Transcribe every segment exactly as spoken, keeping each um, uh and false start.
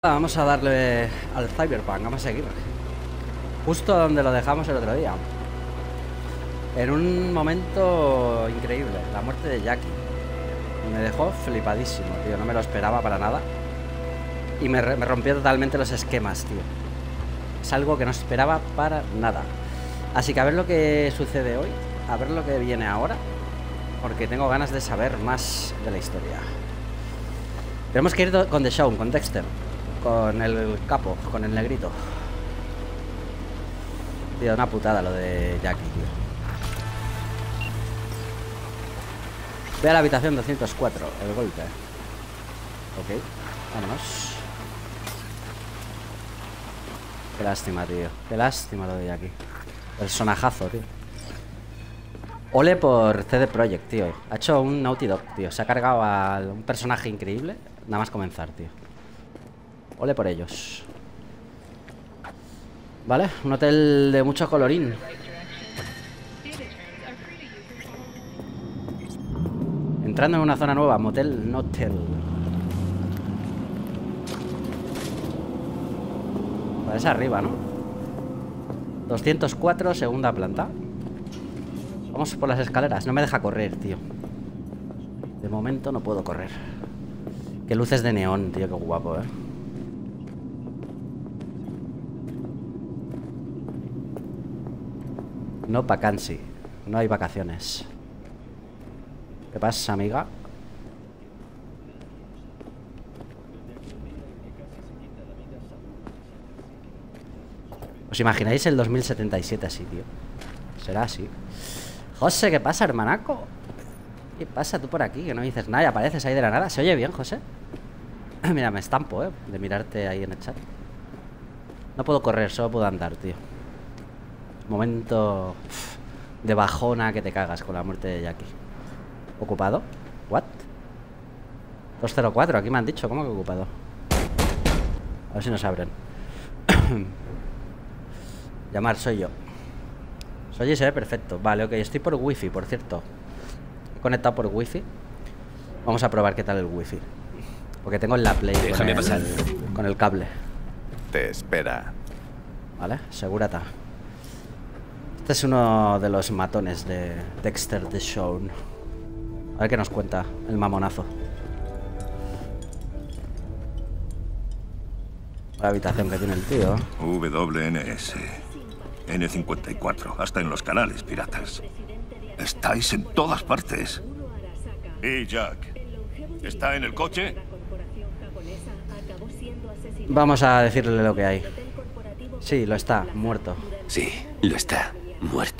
Vamos a darle al Cyberpunk, vamos a seguir justo donde lo dejamos el otro día. En un momento increíble, la muerte de Jackie. Me dejó flipadísimo, tío, no me lo esperaba para nada. Y me, me rompió totalmente los esquemas, tío. Es algo que no esperaba para nada. Así que a ver lo que sucede hoy, a ver lo que viene ahora, porque tengo ganas de saber más de la historia. Tenemos que ir con The Show, con Dexter, con el capo, con el negrito. Tío, una putada lo de Jackie, tío. Ve a la habitación doscientos cuatro, el golpe. Ok, vámonos. Qué lástima, tío. Qué lástima lo de Jackie. Personajazo, tío. Ole por C D Projekt, tío. Ha hecho un Naughty Dog, tío. Se ha cargado a un personaje increíble nada más comenzar, tío. Ole por ellos. Vale, un hotel de mucho colorín. Entrando en una zona nueva, motel Notel. Parece arriba, ¿no? doscientos cuatro, segunda planta. Vamos por las escaleras. No me deja correr, tío. De momento no puedo correr. Qué luces de neón, tío. Qué guapo, eh. No vacancy. No hay vacaciones. ¿Qué pasa, amiga? ¿Os imagináis el dos mil setenta y siete así, tío? Será así. José, ¿qué pasa, hermanaco? ¿Qué pasa tú por aquí? Que no dices nada y apareces ahí de la nada. ¿Se oye bien, José? Mira, me estampo, ¿eh? De mirarte ahí en el chat. No puedo correr, solo puedo andar, tío. Momento de bajona que te cagas con la muerte de Jackie. ¿Ocupado? ¿What? dos cero cuatro, aquí me han dicho. ¿Cómo que ocupado? A ver si nos abren. Llamar, soy yo. Soy y se ve perfecto. Vale, ok, estoy por wifi, por cierto. He conectado por wifi. Vamos a probar qué tal el wifi. Porque tengo en la play. Déjame con el, pasar. Con el cable. Te espera. Vale, segurata. Este es uno de los matones de Dexter The Show. A ver qué nos cuenta el mamonazo. La habitación que tiene el tío. W N S. N cincuenta y cuatro, hasta en los canales piratas. Estáis en todas partes. ¿Y Jack? ¿Está en el coche? Vamos a decirle lo que hay. Sí, lo está, muerto. Sí, lo está. Muerto.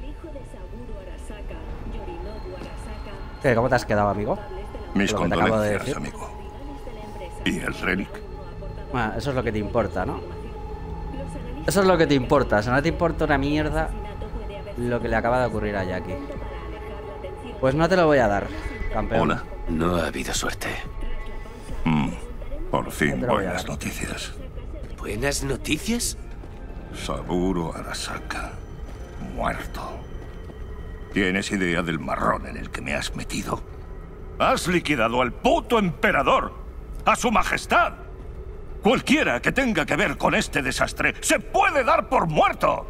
¿Qué? ¿Cómo te has quedado, amigo? Mis Lo que te acabo de condolencias, decir. amigo. ¿Y el relic? Bueno, eso es lo que te importa, ¿no? Eso es lo que te importa. O sea, no te importa una mierda lo que le acaba de ocurrir a Jackie. Pues no te lo voy a dar, campeón. Hola. No ha habido suerte. Mm, por fin, te lo voy a buenas dar. noticias. ¿Buenas noticias? Saburo Arasaka, muerto. ¿Tienes idea del marrón en el que me has metido? ¡Has liquidado al puto emperador! ¡A su majestad! Cualquiera que tenga que ver con este desastre se puede dar por muerto.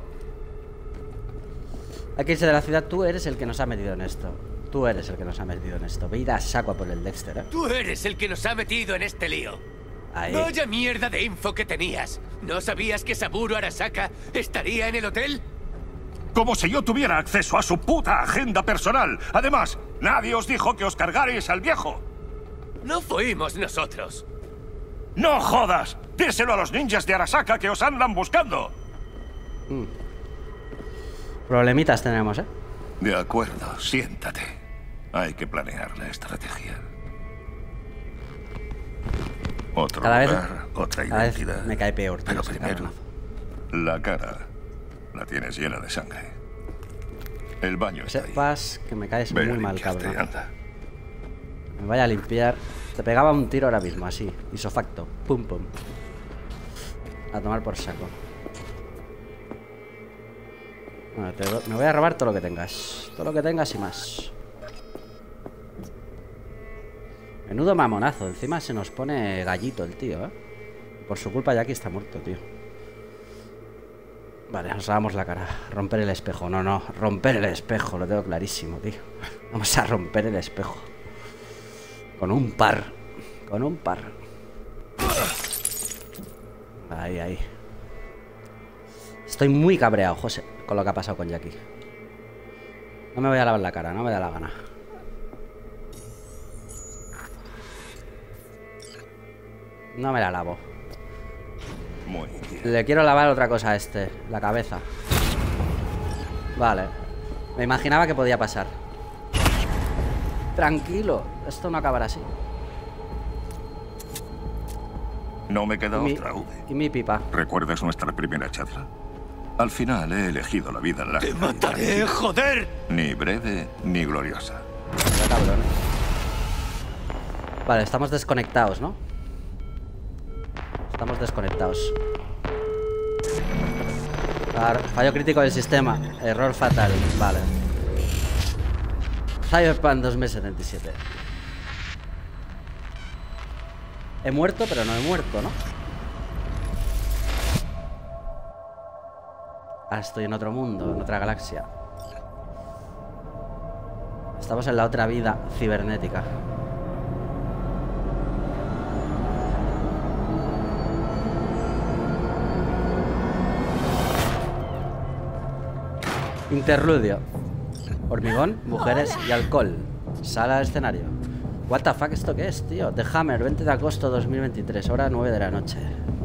Hay que irse de la ciudad. Tú eres el que nos ha metido en esto. Tú eres el que nos ha metido en esto. Ve ir a saco a por el Dexter, ¿eh? Tú eres el que nos ha metido en este lío. Ahí. Vaya mierda de info que tenías. ¿No sabías que Saburo Arasaka estaría en el hotel? Como si yo tuviera acceso a su puta agenda personal. Además, nadie os dijo que os cargarais al viejo. No fuimos nosotros. ¡No jodas! Díselo a los ninjas de Arasaka que os andan buscando. Problemitas tenemos, ¿eh? De acuerdo, siéntate. Hay que planear la estrategia. Otro Cada vez, lugar, otra cada vez identidad. me cae peor, tío, Pero este primero, cabronazo. la cara la tienes llena de sangre. El baño Que está ahí. sepas que me caes Ve a muy mal, limpiarte, cabrón. anda. Me vaya a limpiar. Te pegaba un tiro ahora mismo, así. Isofacto. Pum, pum. A tomar por saco. Bueno, te do- me voy a robar todo lo que tengas. Todo lo que tengas y más. Menudo mamonazo. Encima se nos pone gallito el tío, ¿eh? Por su culpa Jackie está muerto, tío. Vale, nos lavamos la cara. Romper el espejo. No, no. Romper el espejo. Lo tengo clarísimo, tío. Vamos a romper el espejo. Con un par. Con un par. Ahí, ahí. Estoy muy cabreado, José, con lo que ha pasado con Jackie. No me voy a lavar la cara, no me da la gana. No me la lavo. Muy bien. Le quiero lavar otra cosa a este. La cabeza. Vale. Me imaginaba que podía pasar. Tranquilo. Esto no acabará así. No me queda Y mi, otra, V. y mi pipa. ¿Recuerdas nuestra primera charla? Al final he elegido la vida en la... ¡Te mataré, joder! Ni breve ni gloriosa. Ya, cabrón. Vale, estamos desconectados, ¿no? Estamos desconectados. Claro, fallo crítico del sistema. Error fatal. Vale. Cyberpunk dos mil setenta y siete. He muerto, pero no he muerto, ¿no? Ahora estoy en otro mundo, en otra galaxia. Estamos en la otra vida cibernética. Interludio. Hormigón, mujeres y alcohol. Sala de escenario. What the fuck, ¿esto qué es, tío? The Hammer, veinte de agosto dos mil veintitrés, hora nueve de la noche.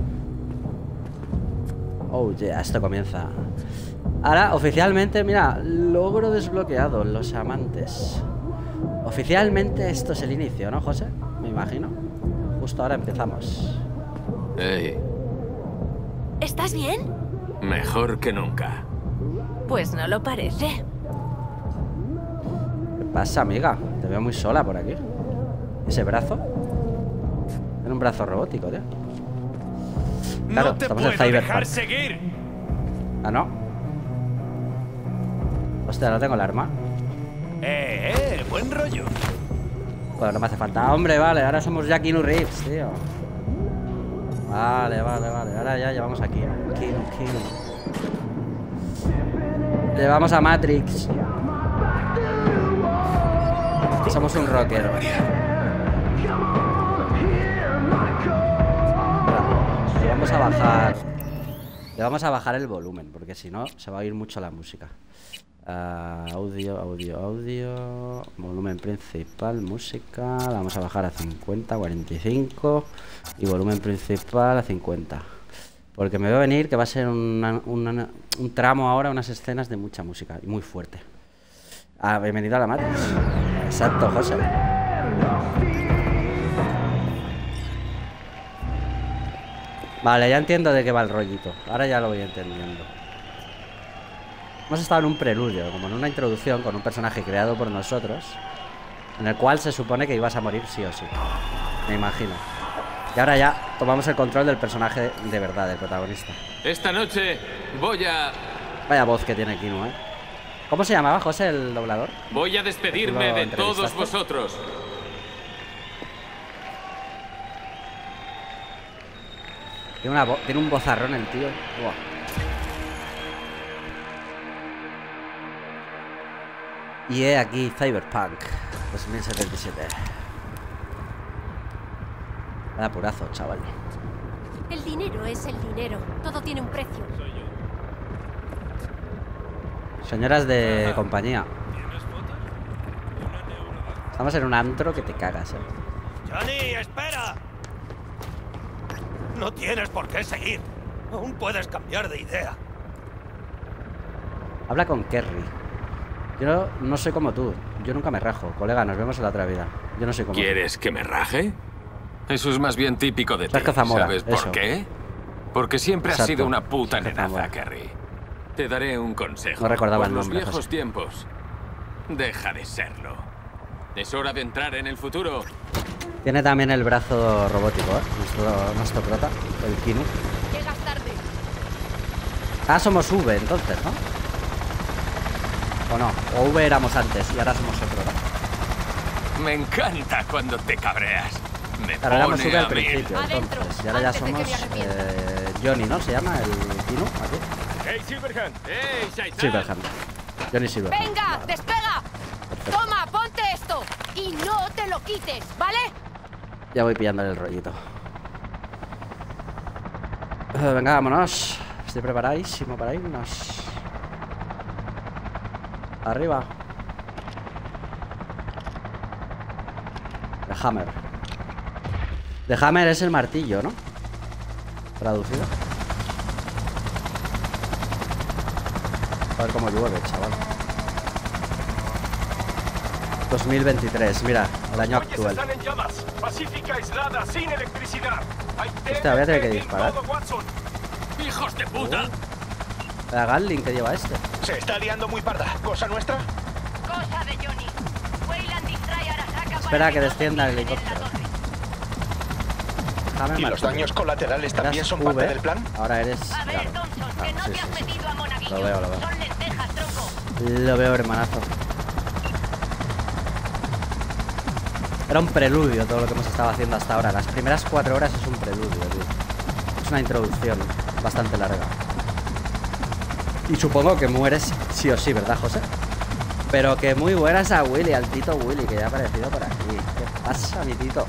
Oh yeah, esto comienza. Ahora, oficialmente, mira, logro desbloqueado, los amantes. Oficialmente esto es el inicio, ¿no, José? Me imagino. Justo ahora empezamos. Hey, ¿Estás bien? mejor que nunca. Pues no lo parece. ¿Qué pasa, amiga? Te veo muy sola por aquí. ¿Ese brazo? Era un brazo robótico, tío. Claro, ¡No te estamos en puedo Cyberpunk. dejar seguir! Ah, no. Hostia, no tengo el arma. ¡Eh, eh! ¡Buen rollo! Bueno, no me hace falta. Hombre, vale, ahora somos ya Keanu Reeves, tío. Vale, vale, vale. Ahora ya llevamos aquí. Keanu, Keanu. Llevamos a Matrix. Somos un rockero. Le vamos a bajar. Le vamos a bajar el volumen, porque si no se va a oír mucho la música. Uh, audio, audio, audio. Volumen principal, música. La vamos a bajar a cincuenta, cuarenta y cinco. Y volumen principal a cincuenta. Porque me va a venir que va a ser una, una, un tramo ahora, unas escenas de mucha música y muy fuerte. Ah, bienvenido a la Matrix. Exacto, José. Vale, ya entiendo de qué va el rollito. Ahora ya lo voy entendiendo. Hemos estado en un preludio, como en una introducción con un personaje creado por nosotros, en el cual se supone que ibas a morir sí o sí. Me imagino. Y ahora ya tomamos el control del personaje de verdad, del protagonista. Esta noche voy a... Vaya voz que tiene Keanu, ¿eh? ¿Cómo se llamaba, José, el doblador? Voy a despedirme ¿Lo de entrevistaste? todos vosotros. Tiene, una vo tiene un vozarrón el tío. Buah. Y he aquí Cyberpunk dos mil setenta y siete. Vaya apurazo, chaval. El dinero es el dinero. Todo tiene un precio. Señoras de compañía. Estamos en un antro que te cagas, eh. ¡Johnny, espera! No tienes por qué seguir. Aún puedes cambiar de idea. Habla con Kerry. Yo no soy como tú. Yo nunca me rajo. Colega, nos vemos en la otra vida. Yo no soy como ¿Quieres que me raje? Eso es más bien típico de ti. Sergio Zamora, ¿Sabes por eso. qué? Porque siempre has Exacto. sido una puta Sergio nenaza, Zamora. Kerry. Te daré un consejo. No recordaba Por el los nombre, viejos José. tiempos, deja de serlo. Es hora de entrar en el futuro. tú. Tiene también el brazo robótico, ¿eh? Nuestro, nuestro prota, el Keanu. Llegas tarde. Ah, somos V entonces, ¿no? ¿O no? O V éramos antes y ahora somos otro, ¿no? Me encanta cuando te cabreas. Me Claro, éramos pone sube al a mil. principio, Adentro, entonces. Y ahora ya antes de que somos me arrepienta. eh, Johnny, ¿no? ¿Se llama el Kino? Aquí. ¡Hey, Silverhand! ¡Ey, Shaitan! Silverhand. Johnny Silverhand. ¡Venga, despega! Perfecto. Toma, ponte esto. Y no te lo quites, ¿vale? Ya voy pillándole el rollito. Eh, venga, vámonos. Estoy preparadísimo para irnos. Arriba. The Hammer. The Hammer es el martillo, ¿no? Traducido. A ver cómo llueve, chaval. dos mil veintitrés, mira, el año Calles actual. están en llamas. Pacífica aislada, sin electricidad. Hay Hostia, voy a tener que T N T en disparar. todo Watson. ¡Hijos de puta! La Gatling que lleva este. Se está liando muy parda. ¿Cosa nuestra? Cosa de Johnny. Weyland distrae a Arasaka. Espera que descienda el helicóptero. Déjame ¿Y los martillo. daños colaterales también Eras son V, parte del plan? Ahora eres. A ver, claro. Thompson, Ah, que no sí, te has sí, sí. metido a Monaguillo. Lo veo, lo veo. Son lentejas, tronco. Lo veo, hermanazo. Era un preludio todo lo que hemos estado haciendo hasta ahora. Las primeras cuatro horas es un preludio, tío. Es una introducción bastante larga. Y supongo que mueres sí o sí, ¿verdad, José? Pero que muy buenas a Willy, al Tito Willy, que ya ha aparecido por aquí. ¿Qué pasa, mi Tito?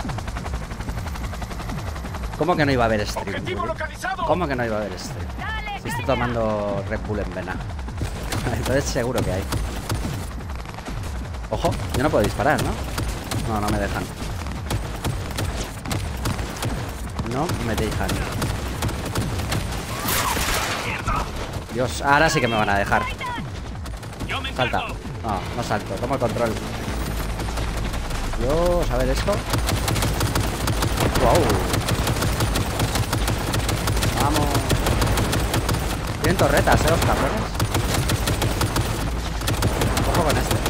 ¿Cómo que no iba a haber stream? Objetivo Willy? localizado. ¿Cómo que no iba a haber stream? Dale, Si estoy caña. tomando Red Bull en vena. Entonces seguro que hay. Ojo, yo no puedo disparar, ¿no? No, no me dejan. No me dejan. Dios, ahora sí que me van a dejar. Salta. No, no salto, tomo el control. Dios, a ver esto. Wow. Vamos. Tienen torretas, eh, los cabrones. Ojo con este.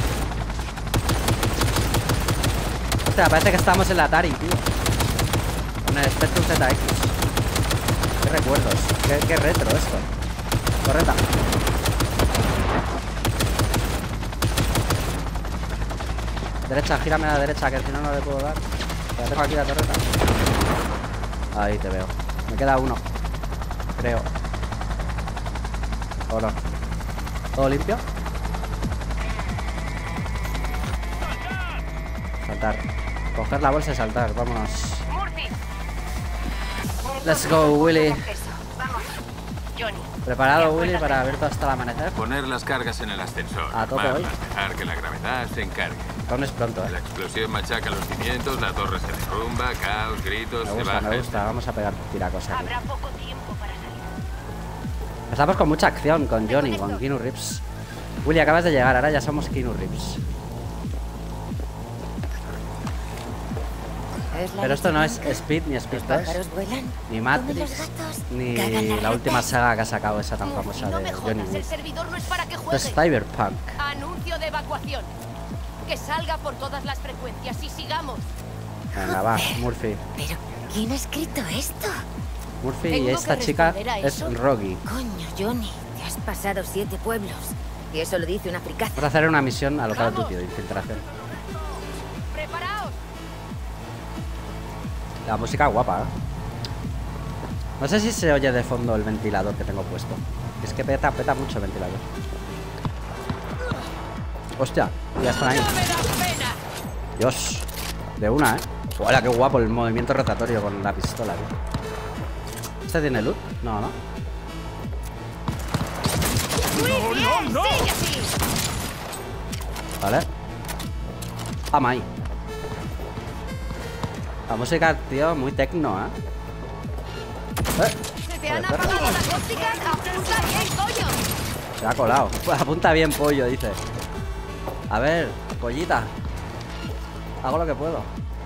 Hostia, parece que estamos en la Atari, tío. Con el Spectrum Z X. Qué recuerdos. Qué, qué retro esto. Torreta. Derecha, gírame a la derecha, que si no, no le puedo dar. Ya tengo aquí la torreta. Ahí te veo. Me queda uno. Creo. ¿O no? ¿Todo limpio? Saltar. Coger la bolsa y saltar. Vámonos. Murphy. Let's go, Willy. Eso, vamos. Johnny. ¿Preparado, Willy, para ver todo hasta el amanecer? Poner las cargas en el ascensor. A tope hoy. Armarlas, dejar que la gravedad se encargue. Aún es pronto, La eh. explosión machaca los cimientos, la torre se derrumba, caos, gritos, Me se gusta, baja. me gusta. Vamos a pegar tiracos aquí. Habrá poco tiempo para salir. Empezamos con mucha acción, con Johnny, con Keanu Reeves. Willy, acabas de llegar, ahora ya somos Keanu Reeves. Pero esto no es Speed ni Speed tres, vuelan? ni ¿Comen Matrix, los gatos? ni ¿Cagan las la última ratas? saga que ha sacado esa tan Murphy, famosa no de me Johnny jodas, el Wick. servidor no es para que Esto juegues. es Cyberpunk. Anuncio de evacuación. Que salga por todas las frecuencias y sigamos. Venga, va, Murphy. Pero, ¿quién ha escrito esto? Murphy Tengo y que esta chica responder a es eso. Rogi. Coño, Johnny, te has pasado siete pueblos. Y eso lo dice una fricaza. Vamos a hacer una misión a lo Call of Vamos. Duty de infiltración. Preparaos. La música guapa, ¿eh? No sé si se oye de fondo el ventilador que tengo puesto. Es que peta, peta mucho el ventilador. Hostia, ya están ahí. No me das pena. Dios, de una, ¿eh? Hola, qué guapo el movimiento rotatorio con la pistola, tío. ¿Este tiene loot? No, no. Muy bien, sigue así. Vale. Vamos ahí. La música, tío, muy tecno, ¿eh? ¿Eh? Se te Joder, han perro. apagado las ópticas. Apunta bien, coño. Se ha colado. Apunta bien, pollo, dice. A ver, pollita. Hago lo que puedo.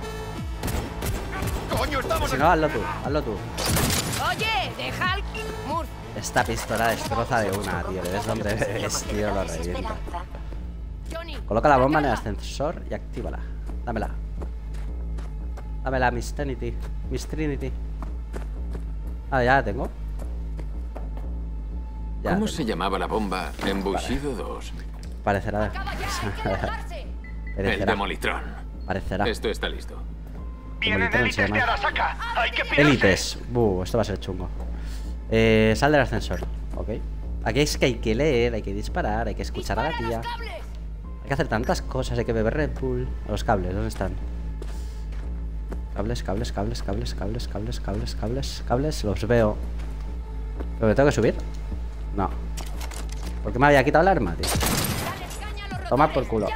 ¡Coño, estamos Si no, hazlo tú, hazlo tú. Oye, deja al... Murphy. Esta pistola destroza de una, tío. Le ves donde es, tío, lo revienta. Johnny. Coloca la bomba en el recarga. ascensor y actívala. Dámela. Dámela, Miss Trinity. Miss Trinity. Ah, ya la tengo. Ya la ¿Cómo tengo. se llamaba la bomba en Bushido dos? Parecerá. Acaba ya, hay que alejarse. El Parecerá. Demolitrón. Parecerá. Esto está listo. Vienen élites de Arasaka. Hay que pirarse. Élites. Buh, esto va a ser chungo. Eh, sal del ascensor. Ok. Aquí es que hay que leer, hay que disparar, hay que escuchar a la tía. Hay que hacer tantas cosas, hay que beber Red Bull. Los cables, ¿dónde están? Cables, cables, cables, cables, cables, cables, cables, cables, cables. Los veo. ¿Pero me tengo que subir? No. ¿Por qué me había quitado el arma, tío? Toma por culo.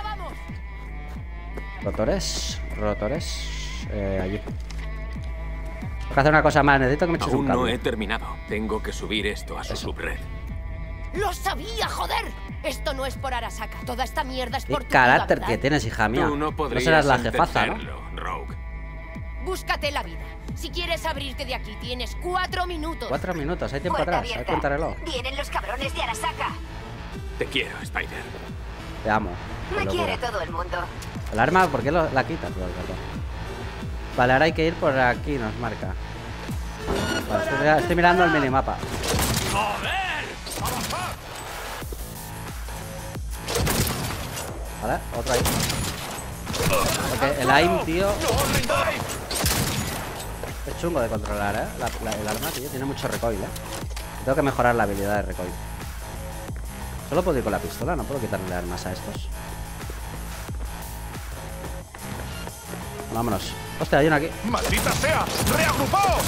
Rotores, rotores. Eh, allí. Tengo que hacer una cosa más, necesito que me eches un Aún cable. no he terminado. Tengo que subir esto a su Eso. subred. ¡Lo sabía, joder! Esto no es por Arasaka. Toda esta mierda es Qué por tu carácter vida, que ¿verdad? tienes, hija mía. Tú no No podrías serás la jefaza, ¿no? entenderlo, Rogue. Búscate la vida. Si quieres abrirte de aquí, tienes cuatro minutos. Cuatro minutos, hay tiempo Puerta atrás. Hay que abierta. contar el reloj. Vienen los cabrones de Arasaka. Te quiero, Spider. Te amo. Me Qué locura. quiere todo el mundo. El arma, ¿por qué lo- la quitas? Vale, vale, ahora hay que ir por aquí, nos marca. Vale, estoy, mira- estoy mirando el minimapa. Vale, otro ahí. Ok, el aim, tío. Es chungo de controlar, ¿eh? La- la- el arma, tío, tiene mucho recoil, ¿eh? Tengo que mejorar la habilidad de recoil. Solo puedo ir con la pistola, no puedo quitarle armas a estos. Vámonos. Hostia, hay uno aquí. ¡Maldita sea! ¡Reagrupaos!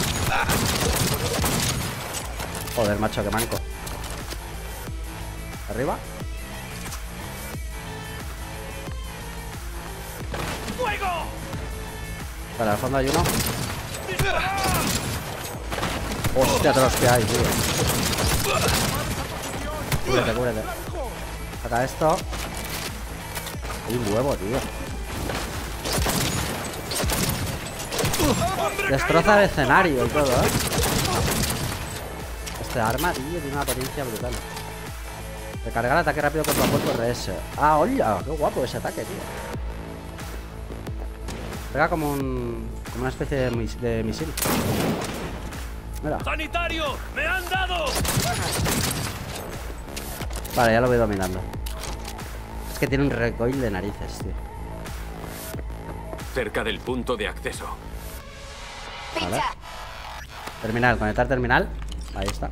Joder, macho, que manco. Arriba. ¡Fuego! Vale, al fondo hay uno. Hostia, todos los que hay, tío. Cúbrete, cúbrete. Saca esto. Hay un huevo, tío. Destroza el escenario y todo, ¿eh? Este arma, tío, tiene una potencia brutal. Recargar ataque rápido contra cuerpo R S. Ah, hola, qué guapo ese ataque, tío. Pega como un... como una especie de, mis- de misil. Mira. ¡Sanitario! ¡Me han dado! Vale, ya lo voy dominando. Es que tiene un recoil de narices, tío. Cerca del punto de acceso. Vale. Pincha. Terminal, conectar terminal. Ahí está.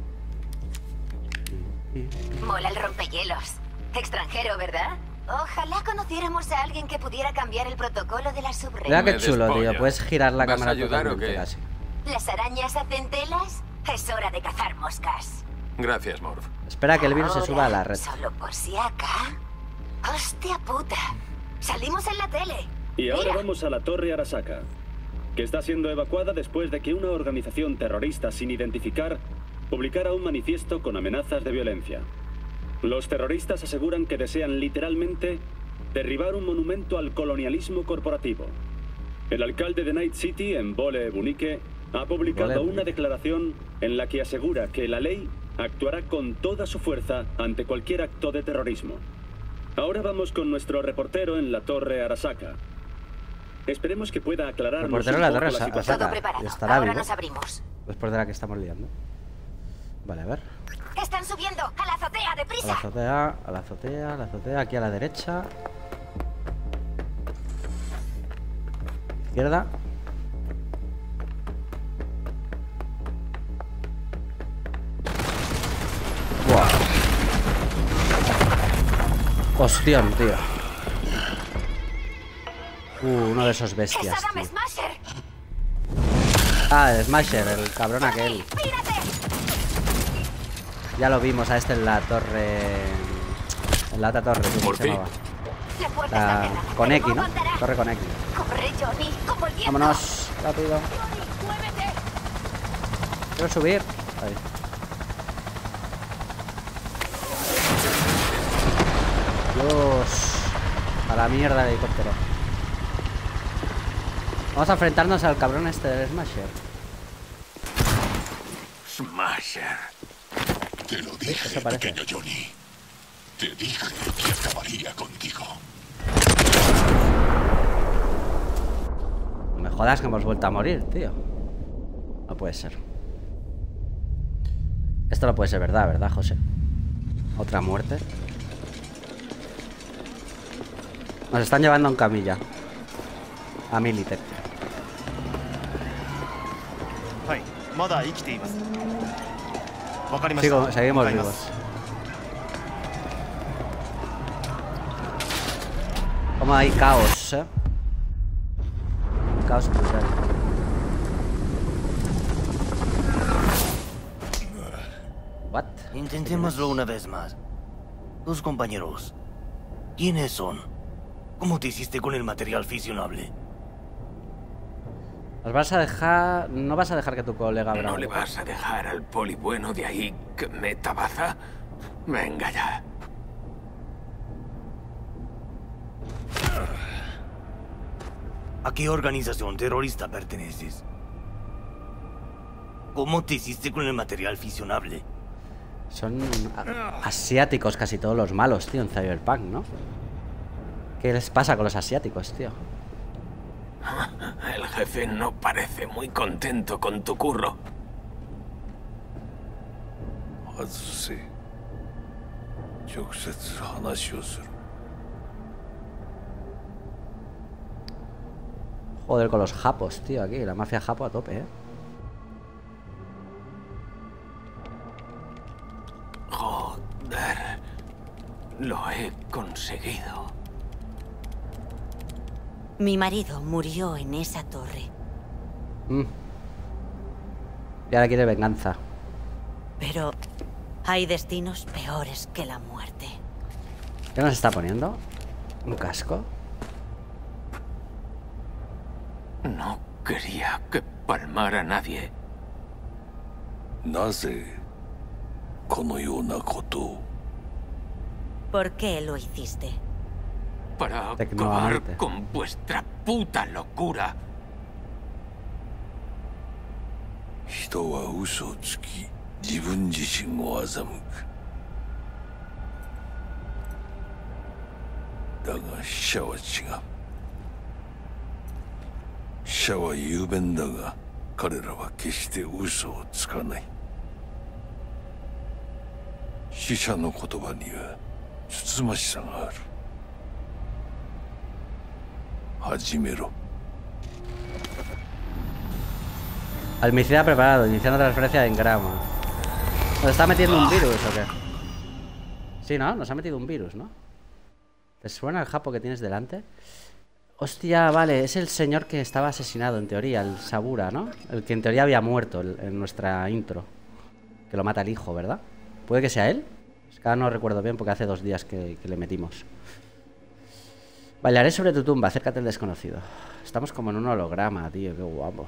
Mola el rompehielos. Extranjero, ¿verdad? Ojalá conociéramos a alguien que pudiera cambiar el protocolo de la subred. Mira qué Me chulo, tío. despolla. Puedes girar la ¿Vas a cámara ayudar o totalmente, qué? casi. ¿Las arañas hacen telas? Es hora de cazar moscas. Gracias, Morph. Espera que el virus se Ahora, suba a la red. Solo por si acá. ¡Hostia puta! Salimos en la tele. Y ahora Mira. vamos a la Torre Arasaka, que está siendo evacuada después de que una organización terrorista sin identificar publicara un manifiesto con amenazas de violencia. Los terroristas aseguran que desean literalmente derribar un monumento al colonialismo corporativo. El alcalde de Night City, en Bole Bunique, ha publicado Bole una Bunique. declaración en la que asegura que la ley actuará con toda su fuerza ante cualquier acto de terrorismo. Ahora vamos con nuestro reportero en la Torre Arasaka. Esperemos que pueda aclararnos Reportero un en la poco Torre la Arasaka. situación. Todo Saca, preparado. estará Ahora vivo. nos abrimos. Después de la que estamos liando. Vale, a ver. Están subiendo a la azotea, A la deprisa. azotea, a la azotea, a la azotea. Aquí a la derecha. Izquierda. Buah. Hostión, tío. Uh, uno de esos ¡Es bestias, Adam tío. Smasher! Ah, el Smasher, el cabrón aquel. ¡Mírate! Ya lo vimos a este en la torre. En la otra torre, ¿cómo Por se fin. llamaba? La puerta está La... cerrada, Con pero X, ¿no? aguantará. Torre con X. ¡Corre, Johnny! ¡Como el viento! Vámonos, rápido. Johnny, muévete. Quiero subir. Ahí. Dios. A la mierda el helicóptero. Vamos a enfrentarnos al cabrón este del Smasher. Smasher. Te lo Sí, dije, eso parece. pequeño Johnny. Te dije que acabaría contigo. No me jodas que hemos vuelto a morir, tío. No puede ser. Esto no puede ser verdad, ¿verdad, José? Otra muerte. Nos están llevando en camilla. A Militech. Sigo, seguimos vivos. Como hay caos, ¿eh? Un caos brutal. What? Intentémoslo una vez más. Tus compañeros, ¿quiénes son? ¿Cómo te hiciste con el material fisionable? ¿Nos vas a dejar... ¿No vas a dejar que tu colega... ¿No le vas a dejar al poli bueno de ahí que meta baza? Venga ya. ¿A qué organización terrorista perteneces? ¿Cómo te hiciste con el material fisionable? Son asiáticos casi todos los malos, tío, en Cyberpunk, ¿no? ¿Qué les pasa con los asiáticos, tío? El jefe no parece muy contento con tu curro. Joder, con los japos, tío, aquí, la mafia japo a tope, ¿eh? Joder, lo he conseguido. Mi marido murió en esa torre. Mm. Y ahora quiere venganza. Pero hay destinos peores que la muerte. ¿Qué nos está poniendo? ¿Un casco? No quería que palmara a nadie. ¿Por qué lo hiciste? Para acabar con vuestra puta locura. Almicida preparado, iniciando transferencia de engrama. ¿Nos está metiendo un virus o qué? Sí, ¿no? Nos ha metido un virus, ¿no? ¿Te suena el japo que tienes delante? Hostia, vale, es el señor que estaba asesinado, en teoría, el Sabura, ¿no? El que en teoría había muerto el, en nuestra intro. Que lo mata el hijo, ¿verdad? ¿Puede que sea él? Es que ahora no recuerdo bien porque hace dos días que, que le metimos. Bailaré sobre tu tumba, acércate al desconocido. Estamos como en un holograma, tío, qué guapo.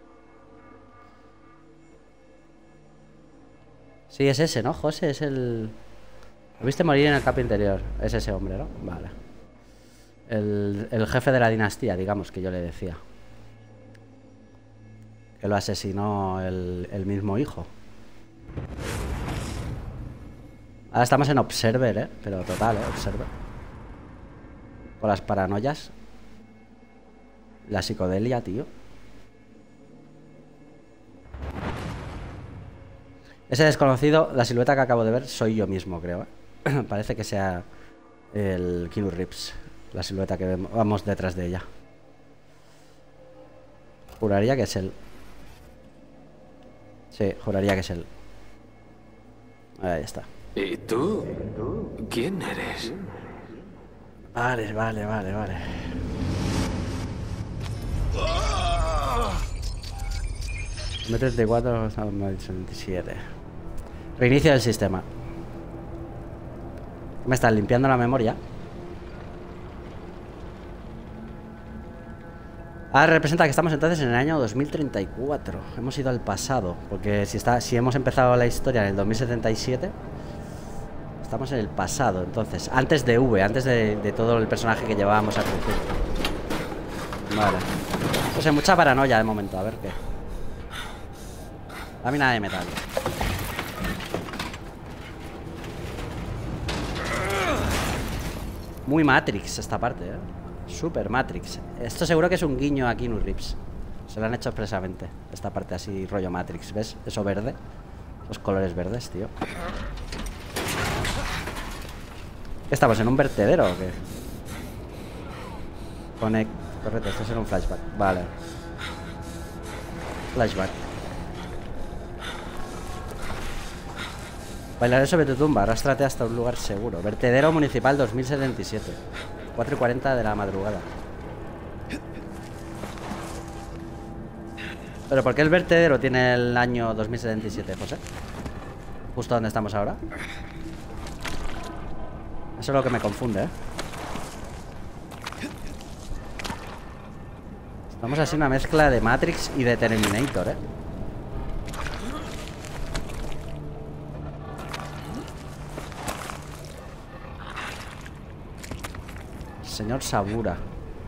Sí, es ese, ¿no? José es el... Lo viste morir en el campo interior. Es ese hombre, ¿no? Vale. El, el jefe de la dinastía, digamos, que yo le decía. Que lo asesinó el, el mismo hijo. Ahora estamos en Observer, ¿eh? Pero total, ¿eh? Observer. Con las paranoias. La psicodelia, tío. Ese desconocido, la silueta que acabo de ver, soy yo mismo, creo, ¿eh? Parece que sea el Keanu Reeves. La silueta que vamos detrás de ella. Juraría que es él. Sí, juraría que es él. Ahí está. ¿Y tú? ¿Quién eres? Vale, vale, vale, vale. treinta y cuatro, veintisiete. Reinicio del sistema. Me están limpiando la memoria. Ahora representa que estamos entonces en el año dos mil treinta y cuatro. Hemos ido al pasado. Porque si, está, si hemos empezado la historia en el dos mil setenta y siete, estamos en el pasado. Entonces, antes de V, antes de, de todo el personaje que llevábamos al principio. Vale. No sé, mucha paranoia de momento. A ver qué. Lámina de metal. Muy Matrix esta parte, ¿eh? Super Matrix. Esto seguro que es un guiño a Keanu Reeves. Se lo han hecho expresamente. Esta parte así, rollo Matrix. ¿Ves? Eso verde. Los colores verdes, tío. ¿Estamos en un vertedero o qué? Connect. Correcto, esto es en un flashback. Vale. Flashback. Bailaré sobre tu tumba, arrástrate hasta un lugar seguro. Vertedero municipal dos mil setenta y siete. cuatro y cuarenta de la madrugada. ¿Pero por qué el vertedero tiene el año dos mil setenta y siete, José? Justo donde estamos ahora. Eso es lo que me confunde, ¿eh? Estamos así una mezcla de Matrix y de Terminator, ¿eh? Señor Sabura.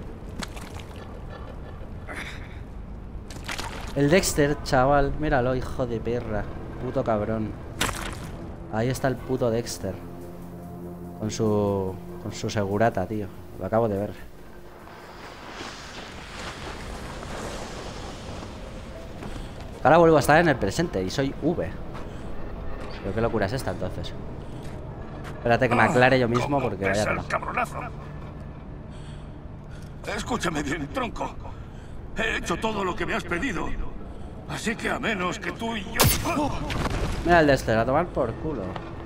El Dexter, chaval. Míralo, hijo de perra. Puto cabrón. Ahí está el puto Dexter. Con su... Con su segurata, tío. Lo acabo de ver. Ahora vuelvo a estar en el presente y soy V. Pero qué locura es esta, entonces. Espérate que me aclare yo mismo porque vaya tela. Cabronazo. Escúchame bien, tronco. He hecho todo lo que me has pedido. Así que a menos que tú y yo... Mira el Dexter, a tomar por culo.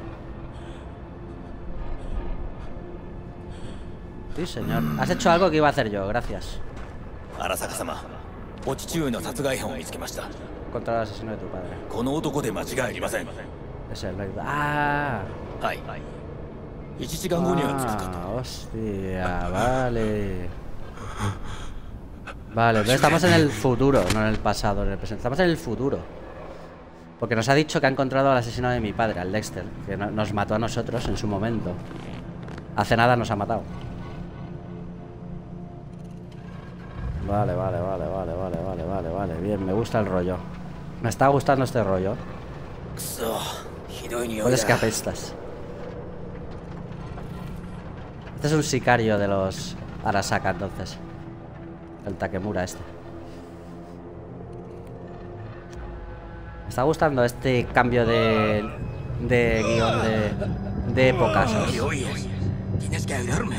Sí, señor. Has hecho algo que iba a hacer yo, gracias. Arasaka-sama. Contra el asesino de tu padre. Es el rey. ¡Ah! Ah, hostia, vale. Vale, entonces estamos en el futuro, no en el pasado, en el presente. Estamos en el futuro. Porque nos ha dicho que ha encontrado al asesino de mi padre, al Dexter, que no, nos mató a nosotros en su momento. Hace nada nos ha matado. Vale, vale, vale, vale, vale, vale, vale, vale. Bien, me gusta el rollo. Me está gustando este rollo. Joder, que apestas. Este es un sicario de los Arasaka, entonces. El Takemura este. Me está gustando este cambio de... De guión de... De época, ¿sabes? Tienes que ayudarme.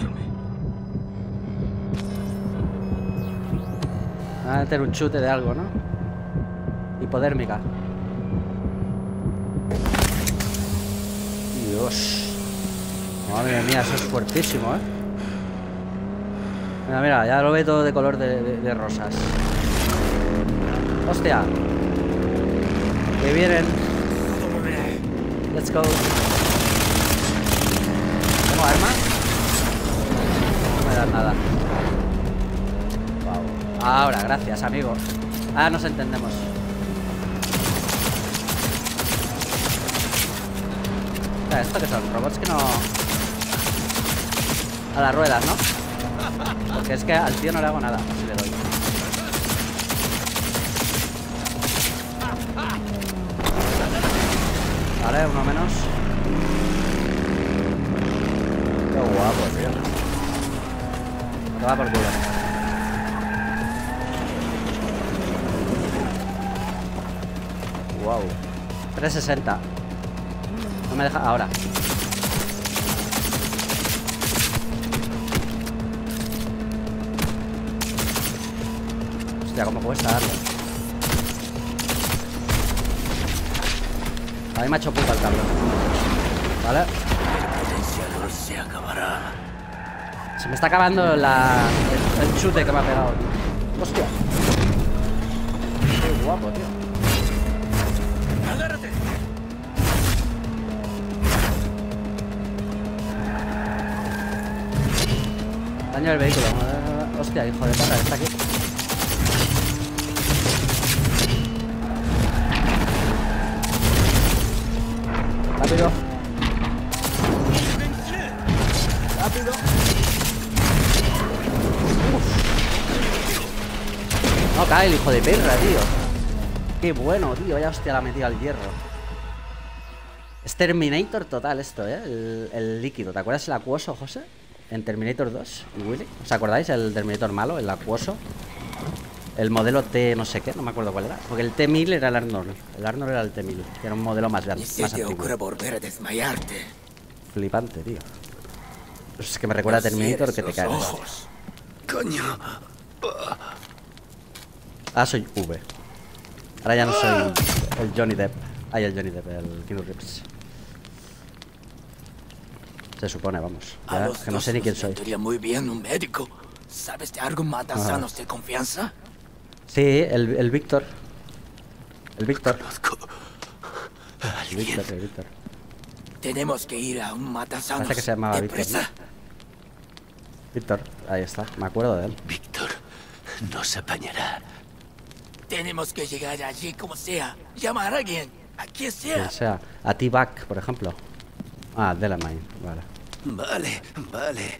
Va a meter un chute de algo, ¿no? Hipodérmica. Dios. Madre mía, eso es fuertísimo, ¿eh? Mira, mira, ya lo ve todo de color de, de, de rosas. Hostia. Que vienen. Let's go. ¿Tengo arma? No me dan nada. Wow. Ahora, gracias, amigo. Ah, nos entendemos. ¿Esto qué son? Robots que no... A las ruedas, ¿no? Porque es que al tío no le hago nada. Así le doy. Vale, uno menos. Qué guapo, tío. Te va por culo. Wow. trescientos sesenta. No me deja... Ahora. Hostia, cómo cuesta darle. A mí me ha hecho puta el cabrón. Vale. Se me está acabando la... el, el chute que me ha pegado. Hostia. Qué guapo, tío. Agárrate. Daño el vehículo. Hostia, hijo de puta, está aquí. Rápido. Rápido. Uf. No cae el hijo de perra, tío. Qué bueno, tío. Ya hostia la metí al hierro. Es Terminator total esto, ¿eh? El, el líquido. ¿Te acuerdas el acuoso, José? En Terminator dos y Willy. ¿Os acordáis? El Terminator malo, el acuoso. El modelo T no sé qué, no me acuerdo cuál era. Porque el T mil era el Arnold. El Arnold era el T mil, que era un modelo más grande. Se te ocurre volver a desmayarte. Flipante, tío. Pues es que me recuerda a Terminator que te caes. Coño. Ah, soy V. Ahora ya no soy el Johnny Depp. Ay, el Johnny Depp, el Keanu Reeves. Se supone, vamos. A Ya, los que no dos sé ni nos quién soy. vendría muy bien un médico. ¿Sabes de algún matasanos de confianza? Sí, el, el Víctor. El Víctor. El Víctor, el Víctor. Tenemos que ir a un matasanos. Parece que se llamaba Víctor, ¿no? deprisa. Víctor, ahí está, me acuerdo de él. Víctor nos apañará. Tenemos que llegar allí como sea. Llamar a alguien, a quien sea. Quien sea. A T-Back, por ejemplo. Ah, Delamain, vale. Vale, vale.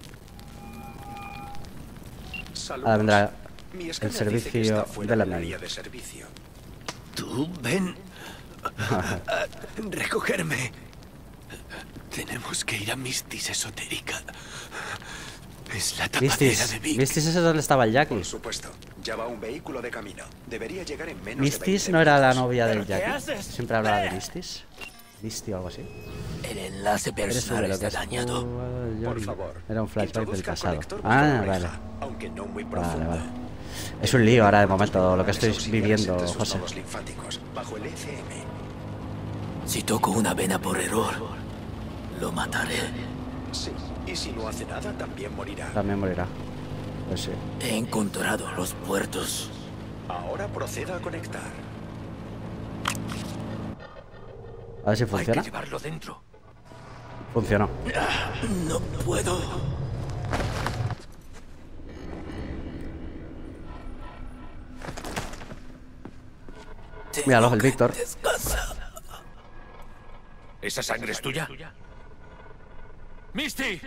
Ahora vendrá Mi el escáner dice que servicio está fuera de la Delamain. línea de servicio. Tú ven a recogerme. Tenemos que ir a Mistis Esotérica. Es la tapadera Mistis, de Vic. Mistis es donde estaba el Jackie. Por supuesto. Ya va un vehículo de camino. Debería llegar en menos de Mistis veinte no era la minutos. novia del ¿Pero qué Jackie. haces? Siempre hablaba de Mistis. Misty o algo así. El enlace Eres personal sobre lo que está has dañado. jugado, Por Johnny. favor, Era un flashback del introduzca el pasado. conector por Ah, la vale. oreja, aunque no muy Vale, profundo. vale. Es un lío ahora de momento lo que estoy Esos auxiliares viviendo, entre sus José. nodos linfáticos, bajo el E C M. Si toco una vena por error, lo mataré. Sí, y si no hace nada, también morirá. También morirá. Pues sí. He encontrado los puertos. Ahora proceda a conectar. A ver si Hay funciona. que llevarlo dentro. Funcionó. No puedo. Míralo, el Víctor. ¿Esa sangre es tuya? ¡Misty!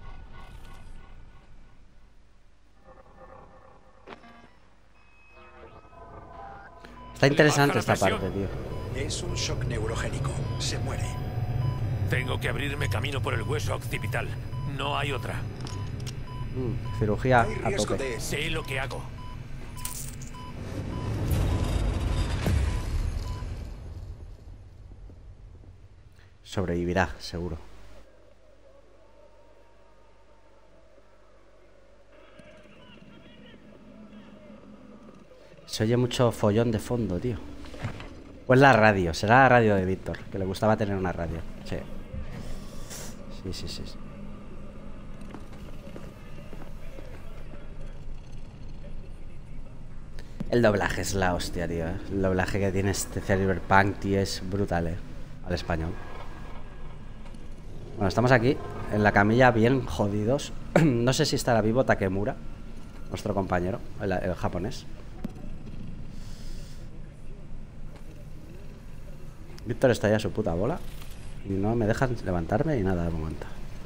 Está interesante esta Baja la parte, tío. Es un shock neurogénico. Se muere. Tengo que abrirme camino por el hueso occipital. No hay otra. Mm, cirugía Hay a riesgo tope. de... Sé lo que hago. Sobrevivirá, seguro. Se oye mucho follón de fondo, tío. Pues la radio, será la radio de Víctor, que le gustaba tener una radio. Sí. Sí, sí, sí. sí. El doblaje es la hostia, tío. ¿eh? El doblaje que tiene este Cyberpunk, tío, es brutal, eh. Al español. Bueno, estamos aquí, en la camilla, bien jodidos. No sé si estará vivo Takemura, nuestro compañero, el, el japonés. Víctor está ya a su puta bola y no me dejan levantarme ni nada de momento.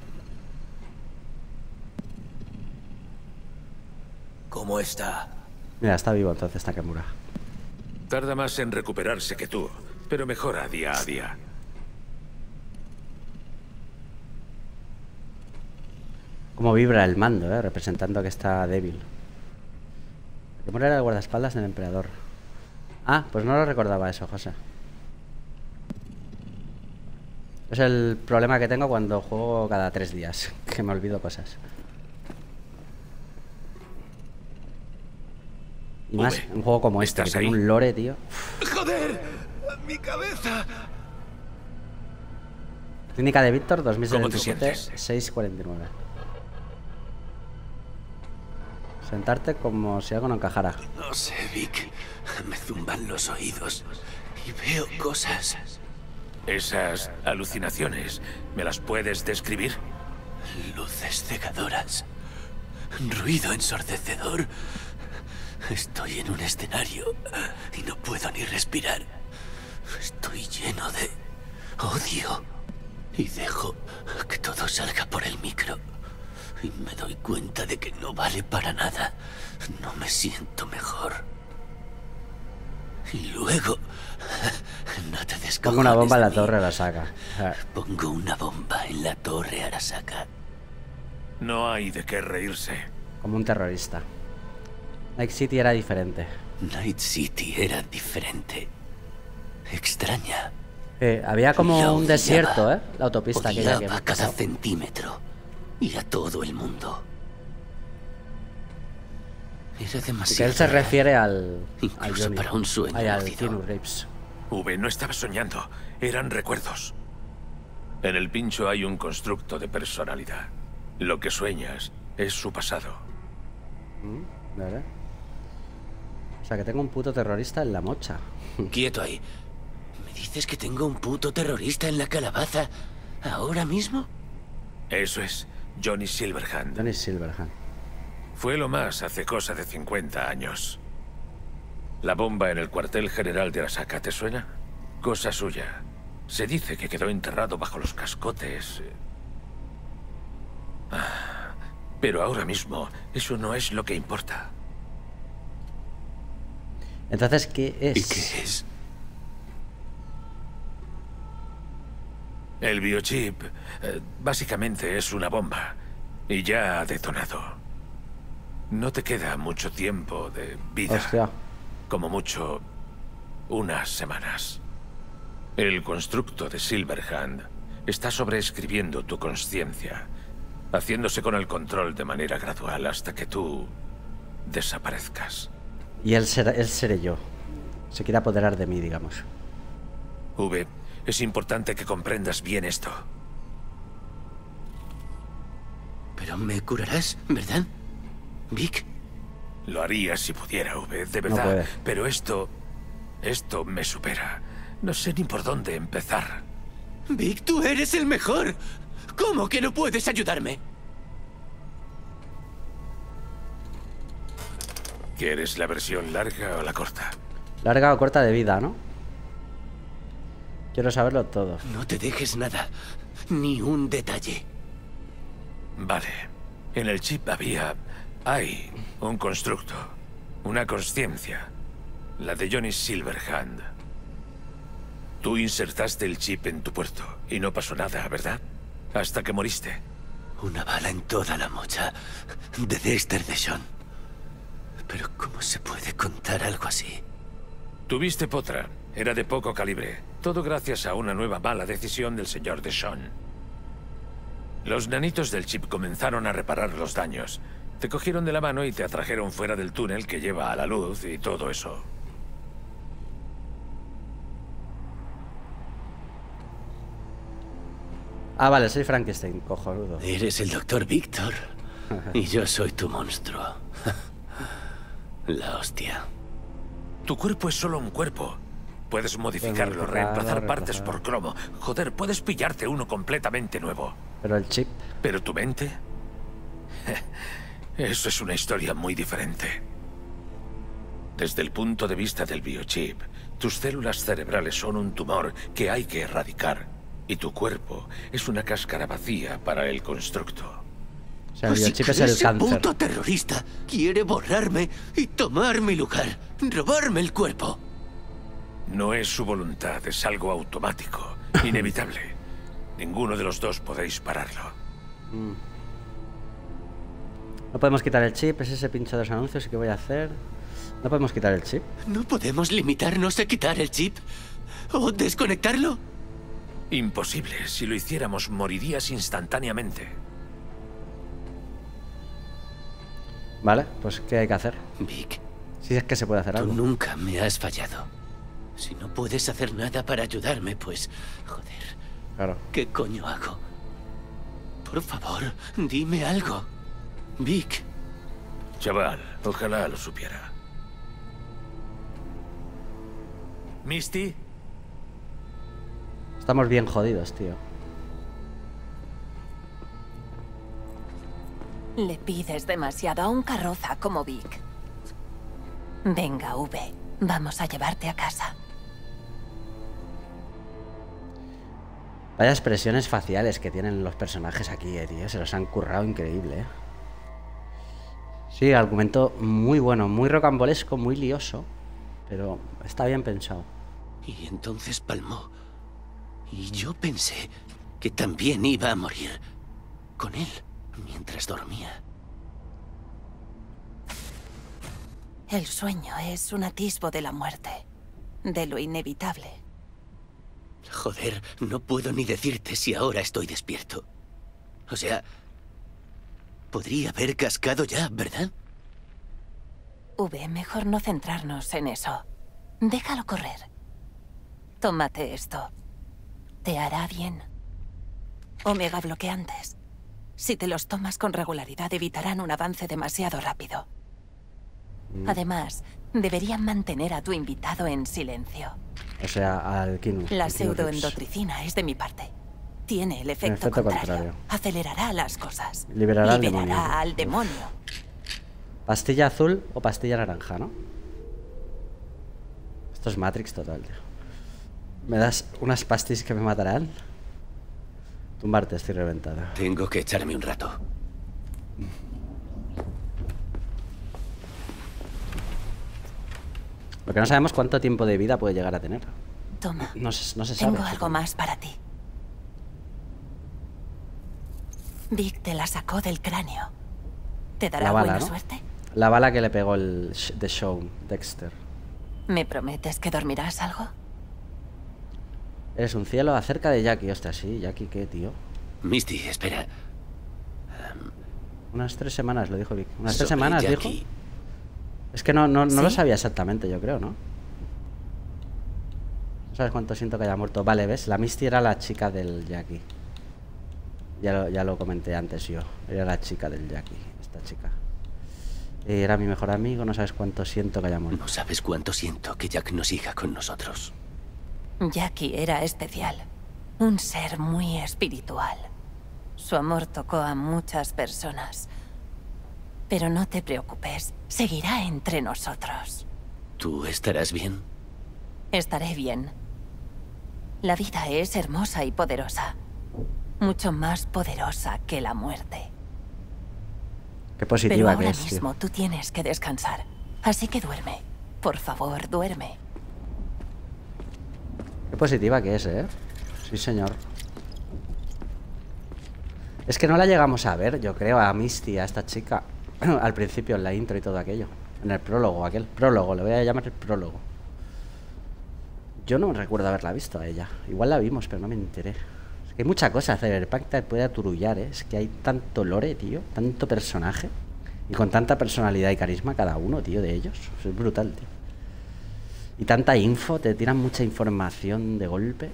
¿Cómo está? Mira, está vivo entonces Takemura. Tarda más en recuperarse que tú, pero mejora día a día. Cómo vibra el mando, eh, representando que está débil. Takemura era el guardaespaldas del emperador. Ah, pues no lo recordaba eso, José. Es el problema que tengo cuando juego cada tres días, que me olvido cosas. Y más un juego como este, que tiene un lore, tío. ¡Joder! ¡Mi cabeza! Clínica de Víctor, dos mil setenta y siete, seiscientos cuarenta y nueve. Sentarte como si algo no encajara. No sé, Vic. Me zumban los oídos y veo cosas. Esas alucinaciones, ¿me las puedes describir? Luces cegadoras. Ruido ensordecedor. Estoy en un escenario y no puedo ni respirar. Estoy lleno de odio. Y dejo que todo salga por el micro. Y me doy cuenta de que no vale para nada. No me siento mejor. Y luego... No te descojones. Pongo una bomba en la de torre mí. Arasaka. Ah. Pongo una bomba en la torre Arasaka. No hay de qué reírse. Como un terrorista. Night City era diferente. Night City era diferente. Extraña. Eh, había como La un odiaba. desierto, ¿eh? La autopista aquella que Odiaba hemos cada pasado. centímetro. Y a todo el mundo. Era Y demasiado. que él se refiere al... al Incluso Johnny. para un sueño Ay, al lúcido. Keanu Reeves. V, no estaba soñando. Eran recuerdos. En el pincho hay un constructo de personalidad. Lo que sueñas es su pasado. Mm, ¿vale? O sea, que tengo un puto terrorista en la mocha. Quieto ahí. ¿Me dices que tengo un puto terrorista en la calabaza ahora mismo? Eso es Johnny Silverhand. Johnny Silverhand. Fue lo más hace cosa de cincuenta años. La bomba en el cuartel general de Arasaka, ¿te suena? Cosa suya. Se dice que quedó enterrado bajo los cascotes. Ah, pero ahora mismo, eso no es lo que importa. Entonces, ¿qué es? ¿Y qué es? El biochip, eh, básicamente es una bomba. Y ya ha detonado. No te queda mucho tiempo de vida. Hostia. Como mucho, unas semanas. El constructo de Silverhand está sobreescribiendo tu consciencia, haciéndose con el control de manera gradual hasta que tú desaparezcas. Y él, será, él seré yo. Se quiere apoderar de mí, digamos. V, es importante que comprendas bien esto. Pero me curarás, ¿verdad, Vic? Lo haría si pudiera, V, de No verdad. puede. Pero esto... esto me supera. No sé ni por dónde empezar. Vic, tú eres el mejor. ¿Cómo que no puedes ayudarme? ¿Quieres la versión larga o la corta? Larga o corta de vida, ¿no? Quiero saberlo todo. No te dejes nada. Ni un detalle. Vale. En el chip había... hay un constructo. Una consciencia. La de Johnny Silverhand. Tú insertaste el chip en tu puerto y no pasó nada, ¿verdad? Hasta que moriste. Una bala en toda la mocha de Dexter Deshawn. Pero ¿cómo se puede contar algo así? Tuviste potra. Era de poco calibre. Todo gracias a una nueva mala decisión del señor Deshawn. Los nanitos del chip comenzaron a reparar los daños. Te cogieron de la mano y te atrajeron fuera del túnel que lleva a la luz y todo eso. Ah, vale, soy Frankenstein, cojonudo. Eres el doctor Víctor. Y yo soy tu monstruo. La hostia. Tu cuerpo es solo un cuerpo. Puedes modificarlo, modificarlo, reemplazar partes reemplazar. por cromo. Joder, puedes pillarte uno completamente nuevo. Pero el chip... Pero tu mente... Eso es una historia muy diferente. Desde el punto de vista del biochip, tus células cerebrales son un tumor que hay que erradicar. Y tu cuerpo es una cáscara vacía para el constructo. O sea, el Así biochip que es el ese cáncer. puto terrorista quiere borrarme y tomar mi lugar. Robarme el cuerpo. No es su voluntad, es algo automático, inevitable. Ninguno de los dos podéis pararlo. Mm. No podemos quitar el chip, es ese pincho de los anuncios. ¿Y qué voy a hacer? No podemos quitar el chip. ¿No podemos limitarnos a quitar el chip? ¿O desconectarlo? Imposible. Si lo hiciéramos, morirías instantáneamente. Vale, pues ¿qué hay que hacer? Vic, Si es que se puede hacer tú algo. nunca me has fallado. Si no puedes hacer nada para ayudarme, pues... Joder, Claro. ¿qué coño hago? Por favor, dime algo. Vic. Chaval, ojalá lo supiera. Misty, Estamos bien jodidos, tío. Le pides demasiado a un carroza como Vic. Venga, V, vamos a llevarte a casa. Vaya expresiones faciales que tienen los personajes aquí, eh, tío. Se los han currado increíble, eh. Sí, argumento muy bueno, muy rocambolesco, muy lioso. Pero está bien pensado. Y entonces palmó. Y yo pensé que también iba a morir con él mientras dormía. El sueño es un atisbo de la muerte, de lo inevitable. Joder, no puedo ni decirte si ahora estoy despierto. O sea, podría haber cascado ya, ¿verdad? V, mejor no centrarnos en eso. Déjalo correr. Tómate esto. Te hará bien. omega bloqueantes. Si te los tomas con regularidad, evitarán un avance demasiado rápido. Mm. Además, deberían mantener a tu invitado en silencio. O sea, al Keanu. La al Keanu Reeves. pseudoendotricina es de mi parte. Tiene el efecto, efecto contrario. contrario. Acelerará las cosas. Liberará al Liberará demonio. al demonio. Pastilla azul o pastilla naranja, ¿no? Esto es Matrix total, tío. ¿Me das unas pastillas que me matarán? Tumbarte, estoy reventada. Tengo que echarme un rato. Lo que no sabemos cuánto tiempo de vida puede llegar a tener. Toma. No se, no se sabe. Tengo algo más para ti. Vic te la sacó del cráneo. ¿Te dará La bala, buena ¿no? suerte? La bala que le pegó el sh- The Show, Dexter. ¿Me prometes que dormirás algo? Eres un cielo acerca de Jackie. Hostia, sí, Jackie, ¿qué, tío? Misty, espera. Unas tres semanas, lo dijo Vic. ¿Unas tres Sobre semanas, Jackie. dijo? Es que no, no, no ¿Sí? lo sabía exactamente, yo creo, ¿no? No sabes cuánto siento que haya muerto. Vale, ¿ves? La Misty era la chica del Jackie. Ya lo, ya lo comenté antes yo. Era la chica del Jackie, esta chica. Y era mi mejor amigo, no sabes cuánto siento que haya muerto. No sabes cuánto siento que Jack no siga con nosotros. Jackie era especial. Un ser muy espiritual. Su amor tocó a muchas personas. Pero no te preocupes, seguirá entre nosotros. ¿Tú estarás bien? Estaré bien. La vida es hermosa y poderosa. Mucho más poderosa que la muerte. Qué positiva Pero que ahora es, mismo tío. tú tienes que descansar. Así que duerme. Por favor, duerme. Qué positiva que es, ¿eh? Sí, señor. Es que no la llegamos a ver, yo creo, a Misty, a esta chica. Al principio, en la intro y todo aquello. En el prólogo, aquel prólogo, le voy a llamar el prólogo. Yo no recuerdo haberla visto a ella. Igual la vimos, pero no me enteré. Es que hay mucha cosa. Cyberpunk te puede aturullar, ¿eh? Es que hay tanto lore, tío. Tanto personaje. Y con tanta personalidad y carisma cada uno, tío, de ellos. Es brutal, tío. Y tanta info, te tiran mucha información de golpe.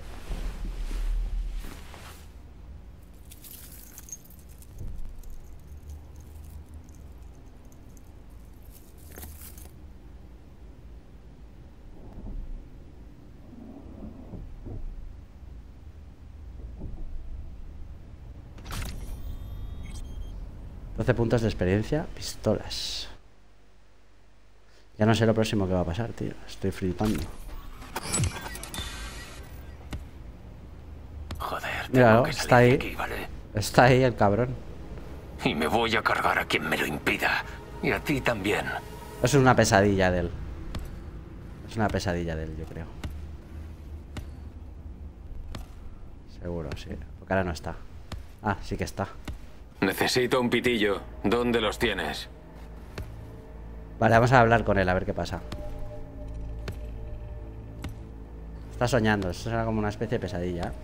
doce puntos de experiencia, pistolas. Ya no sé lo próximo que va a pasar, tío. Estoy flipando. Joder, tengo Míralo, que está salir ahí. de aquí, ¿vale? Está ahí el cabrón. Y me voy a cargar a quien me lo impida. Y a ti también. Eso es una pesadilla de él. Es una pesadilla de él, yo creo. Seguro, sí. Porque ahora no está. Ah, sí que está. Necesito un pitillo. ¿Dónde los tienes? Vale, vamos a hablar con él, a ver qué pasa. Está soñando, esto será como una especie de pesadilla.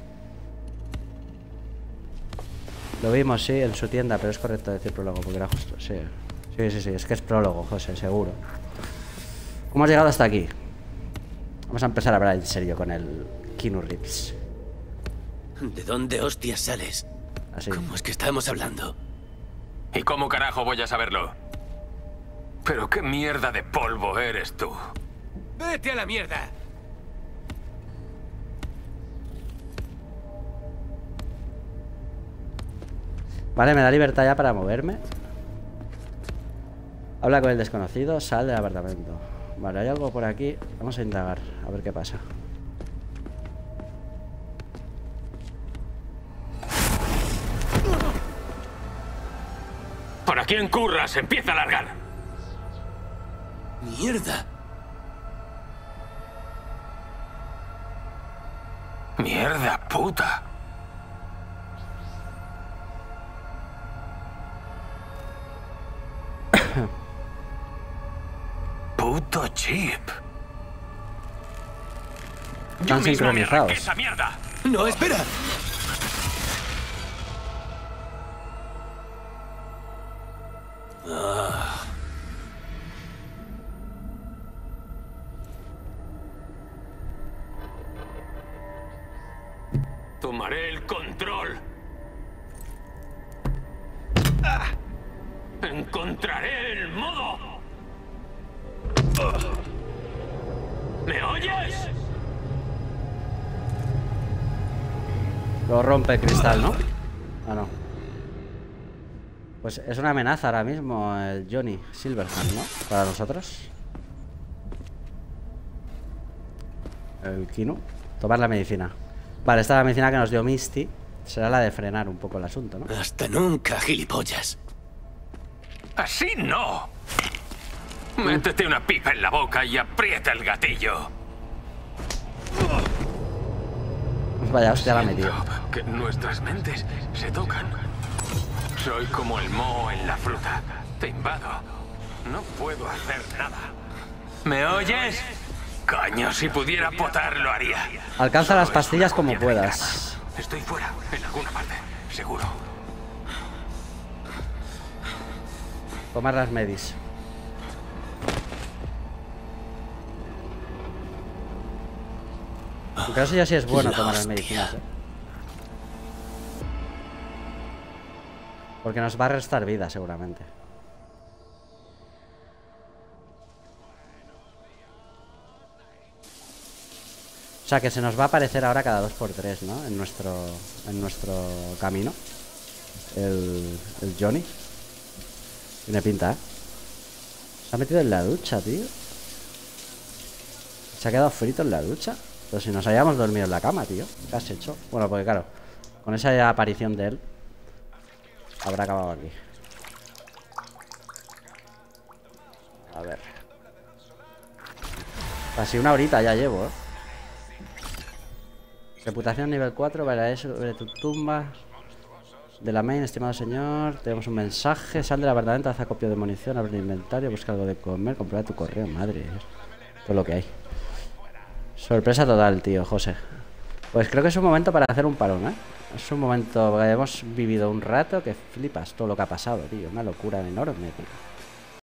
Lo vimos, sí, en su tienda, pero es correcto decir prólogo, porque era justo, sí. Sí, sí, sí, es que es prólogo, José, seguro. ¿Cómo has llegado hasta aquí? Vamos a empezar a hablar en serio con el Keanu Reeves. ¿De dónde hostias sales? Así. ¿Cómo es que estamos hablando? ¿Y cómo carajo voy a saberlo? ¿Pero qué mierda de polvo eres tú? ¡Vete a la mierda! Vale, me da libertad ya para moverme. Habla con el desconocido, sal del apartamento. Vale, hay algo por aquí. Vamos a indagar, a ver qué pasa. ¿Para quién curras? Empieza a largar. ¡Mierda! Mierda puta. Puto chip. Están sincronizados. ¡Esa mierda! ¡No, espera! Ah. Tomaré el control. Encontraré el modo. ¿Me oyes? Lo rompe el cristal, ¿no? Ah, no. Pues es una amenaza ahora mismo el Johnny Silverhand, ¿no? Para nosotros. El Kinu. Tomar la medicina. Vale, esta es la medicina que nos dio Misty. Será la de frenar un poco el asunto, ¿no? Hasta nunca, gilipollas. Así no. Métete una pipa en la boca y aprieta el gatillo. Vaya hostia la metido. Que nuestras mentes se tocan. Soy como el moho en la fruta. Te invado. No puedo hacer nada. ¿Me oyes? Coño, si pudiera potar lo haría. Alcanza las pastillas como puedas. Estoy fuera, en alguna parte, seguro. Tomar las medis. Aunque no sé ya si es bueno tomar las medicinas, ¿eh? Porque nos va a restar vida, seguramente. O sea, que se nos va a aparecer ahora cada dos por tres, ¿no? En nuestro, en nuestro camino. El, el Johnny. Tiene pinta, ¿eh? Se ha metido en la ducha, tío. Se ha quedado frito en la ducha. Pero si nos habíamos dormido en la cama, tío. ¿Qué has hecho? Bueno, porque claro, con esa aparición de él habrá acabado aquí. A ver. Casi una horita ya llevo, ¿eh? Reputación nivel cuatro, vale, eso sobre tu tumba. De la main, estimado señor. Tenemos un mensaje. Sal del apartamento, haz acopio de munición, abre el inventario, busca algo de comer, comprueba tu correo, madre. Todo lo que hay. Sorpresa total, tío, José. Pues creo que es un momento para hacer un parón, ¿eh? Es un momento, hemos vivido un rato que flipas todo lo que ha pasado, tío. Una locura enorme, tío.